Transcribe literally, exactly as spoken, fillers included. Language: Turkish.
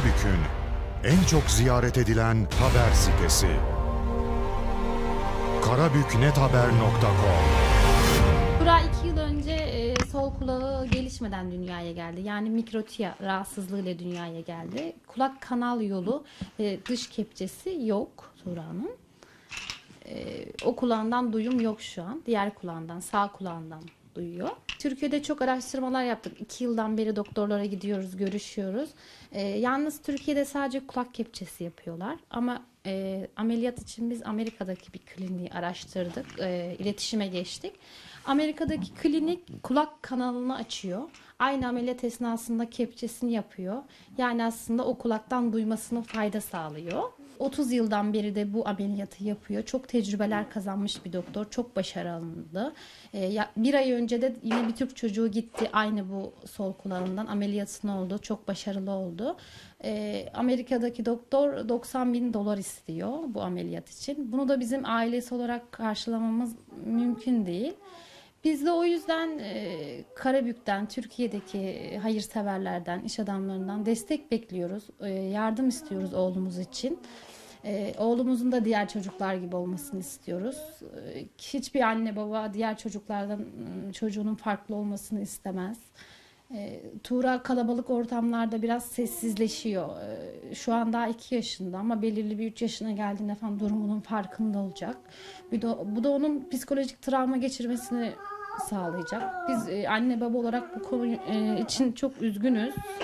Karabük'ün en çok ziyaret edilen haber sitesi. karabüknethaber nokta com. Tura iki yıl önce e, sol kulağı gelişmeden dünyaya geldi. Yani mikrotia rahatsızlığıyla dünyaya geldi. Kulak kanal yolu e, dış kepçesi yok Tura'nın. E, o kulağından duyum yok şu an. Diğer kulağından, sağ kulağından duyuyor. Türkiye'de çok araştırmalar yaptık. İki yıldan beri doktorlara gidiyoruz, görüşüyoruz. E, yalnız Türkiye'de sadece kulak kepçesi yapıyorlar. Ama e, ameliyat için biz Amerika'daki bir kliniği araştırdık. E, iletişime geçtik. Amerika'daki klinik kulak kanalını açıyor. Aynı ameliyat esnasında kepçesini yapıyor. Yani aslında o kulaktan duymasına fayda sağlıyor. otuz yıldan beri de bu ameliyatı yapıyor. Çok tecrübeler kazanmış bir doktor. Çok başarılı. Ee, bir ay önce de yine bir Türk çocuğu gitti. Aynı bu sol kulağından ameliyatını oldu. Çok başarılı oldu. Ee, Amerika'daki doktor doksan bin dolar istiyor bu ameliyat için. Bunu da bizim ailesi olarak karşılamamız mümkün değil. Biz de o yüzden e, Karabük'ten, Türkiye'deki hayırseverlerden, iş adamlarından destek bekliyoruz. E, yardım istiyoruz oğlumuz için. E, oğlumuzun da diğer çocuklar gibi olmasını istiyoruz. E, hiçbir anne baba diğer çocuklardan çocuğunun farklı olmasını istemez. E, Tuğra kalabalık ortamlarda biraz sessizleşiyor. E, şu an daha iki yaşında ama belirli bir üç yaşına geldiğinde falan durumunun farkında olacak. Bir de, bu da onun psikolojik travma geçirmesini sağlayacak. Biz e, anne baba olarak bu konu e, için çok üzgünüz.